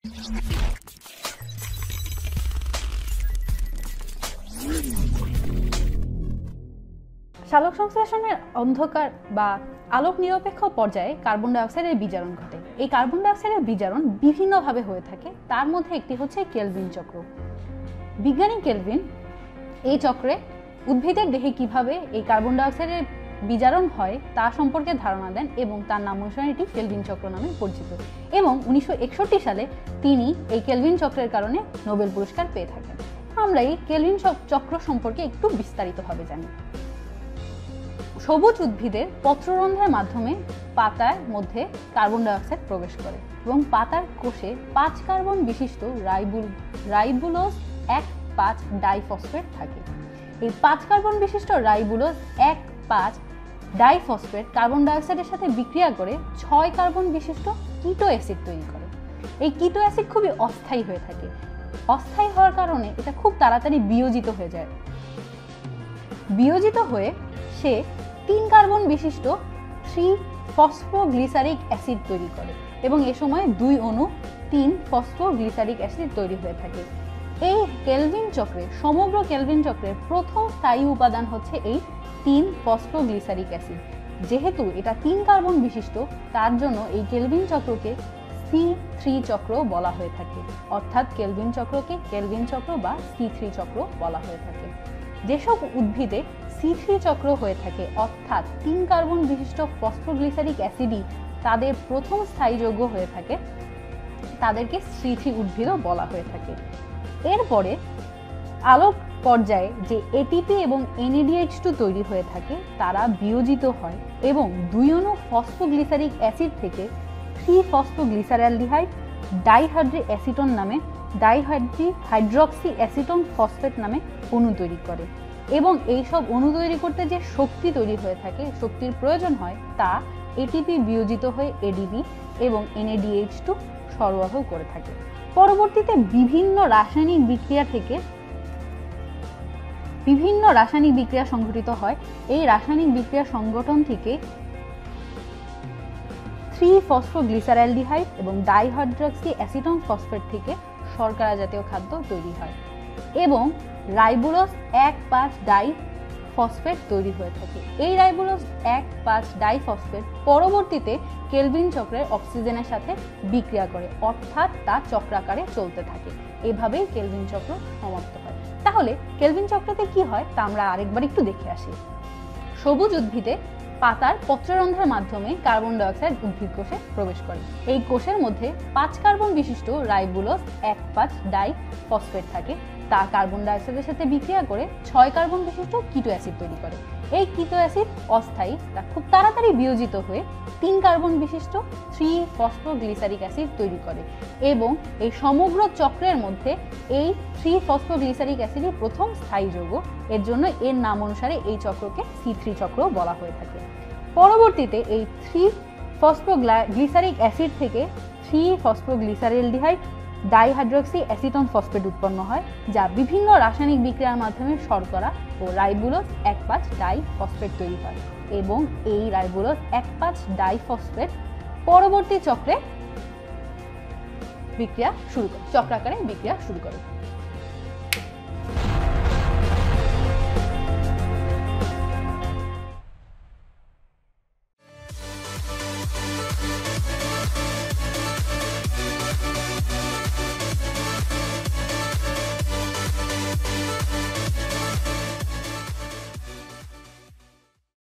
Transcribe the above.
সালোক সংশ্লেষণের অন্ধকার বা আলোক নিরপেক্ষ পর্যায়ে কার্বন ডাই অক্সাইডের বিজারণ ঘটে। এই কার্বন ডাই অক্সাইডের বিজারণ বিভিন্নভাবে হয়ে থাকে, তার মধ্যে একটি হচ্ছে কেলভিন চক্র। বিজ্ঞানী কেলভিন এই চক্রে উদ্ভিদের দেহে কিভাবে এই কার্বন ডাই অক্সাইডের বিজারণ হয় তা সম্পর্কে ধারণা দেন এবং তার নাম অনুসারে এটি কেলভিন চক্র নামে পরিচিত। এবং 1961 সালে তিনি এই কেলভিন চক্রের কারণে নোবেল পুরস্কার পেয়ে থাকেন। আমরা এই কেলভিন চক্র সম্পর্কে একটু বিস্তারিতভাবে জানি। সবুজ উদ্ভিদের পত্ররন্ধ্রের মাধ্যমে পাতার মধ্যে কার্বন ডাই অক্সাইড প্রবেশ করে এবং পাতার কোষে 5 কার্বন বিশিষ্ট রাইবুলোজ 1,5 ডাইফসফেট থাকে। এই 5 কার্বন বিশিষ্ট রাইবুলোজ 1,5 ডাইফসফেট কার্বন ডাই অক্সাইডের সাথে বিক্রিয়া করে 6 কার্বন বিশিষ্ট কিটো অ্যাসিড তৈরি করে। এই কিটো অ্যাসিড খুবই অস্থায়ী হয়ে থাকে। অস্থায়ী হওয়ার কারণে এটা খুব তাড়াতাড়ি বিয়োজিত হয়ে যায়। বিয়োজিত হয়ে সে 3 কার্বন বিশিষ্ট 3-ফসফোগ্লিসারিক অ্যাসিড তৈরি করে এবং এ সময় 2 অণু 3-ফসফোগ্লিসারিক অ্যাসিড তৈরি হয়ে থাকে। এই কেলভিন চক্রে, সমগ্র কেলভিন চক্রের প্রথম স্থায়ী উপাদান হচ্ছে এই 3-ফসফোগ্লিসারিক অ্যাসিড। যেহেতু এটা 3 কার্বন বিশিষ্ট, তার জন্য এই কেলভিন চক্রকে C3 চক্র বলা হয়ে থাকে, অর্থাৎ কেলভিন চক্রকে কেলভিন চক্র বা C3 চক্র বলা হয়ে থাকে। যেসব উদ্ভিদে C3 চক্র হয়ে থাকে, অর্থাৎ 3 কার্বন বিশিষ্ট ফসফোগ্লিসারিক অ্যাসিডই তাদের প্রথম স্থায়ী যৌগ হয়ে থাকে, তাদেরকে C3 উদ্ভিদও বলা হয়ে থাকে। এরপরে আলোক পর্যায়ে যে ATP এবং NADH2 তৈরি হয়ে থাকে তারা বিয়োজিত হয় এবং 2 অণু ফসফোগ্লিসারিক অ্যাসিড থেকে 3-ফসফোগ্লিসারালডিহাইড ডাইহাইড্রোঅ্যাসিটোন নামে হাইড্রক্সি অ্যাসিটোন ফসফেট নামে অণু তৈরি করে এবং এই সব অণু তৈরি করতে যে শক্তি তৈরি হয়ে থাকে, শক্তির প্রয়োজন হয়, তা ATP বিয়োজিত হয়ে ADP এবং NADH2 সরবরাহ করে থাকে। পরবর্তীতে বিভিন্ন রাসায়নিক বিক্রিয়া সংঘটিত হয়। এই রাসায়নিক বিক্রিয়া সংগঠন থেকে 3-ফসফোগ্লিসারালডিহাইড এবং ডাইহাইড্রক্সি অ্যাসিটোন ফসফেট থেকে শর্করা জাতীয় খাদ্য তৈরি হয় এবং রাইবুলোজ 1,5 ডাইফসফেট তৈরি হয়ে থাকে। এই রাইবুলোজ 1,5 ডাইফসফেট পরবর্তীতে কেলভিন চক্রের অক্সিজেনের সাথে বিক্রিয়া করে, অর্থাৎ তা চক্রাকারে চলতে থাকে। এভাবেই কেলভিন চক্র সমাপ্ত হয়। তাহলে কেলভিন চক্রতে কি হয় তা আমরা আরেকবার একটু দেখে আসি। সবুজ উদ্ভিদে পাতার পত্ররন্ধ্রের মাধ্যমে কার্বন ডাই অক্সাইড উদ্ভিদ কোষে প্রবেশ করে। এই কোষের মধ্যে 5 কার্বন বিশিষ্ট রাইবুলোজ 1,5 ডাইফসফেট থাকে, তা কার্বন ডাই অক্সাইডের সাথে বিক্রিয়া করে 6 কার্বন বিশিষ্ট কিটো অ্যাসিড তৈরি করে। এই কিটো অ্যাসিড অস্থায়ী, তা খুব তাড়াতাড়ি বিয়োজিত হয়ে 3 কার্বন বিশিষ্ট 3-ফসফোগ্লিসারিক অ্যাসিড তৈরি করে এবং এই সমগ্র চক্রের মধ্যে এই 3-ফসফোগ্লিসারিক অ্যাসিডই প্রথম স্থায়ী যৌগ। এর জন্য এর নাম অনুসারে এই চক্রকে C3 চক্র বলা হয়ে থাকে। পরবর্তীতে এই 3-ফসফোগ্লিসারিক অ্যাসিড থেকে 3-ফসফোগ্লিসারালডিহাইড ডাইহাইড্রক্সি অ্যাসিটোন ফসফেট উৎপন্ন হয়, যা বিভিন্ন রাসায়নিক বিক্রিয়ার মাধ্যমে শর্করা ও রাইবুলোজ 1,5 ডাইফসফেট তৈরি হয় এবং এই রাইবুলোজ 1,5 ডাইফসফেট পরবর্তী চক্রে চক্রাকারে বিক্রিয়া শুরু করে।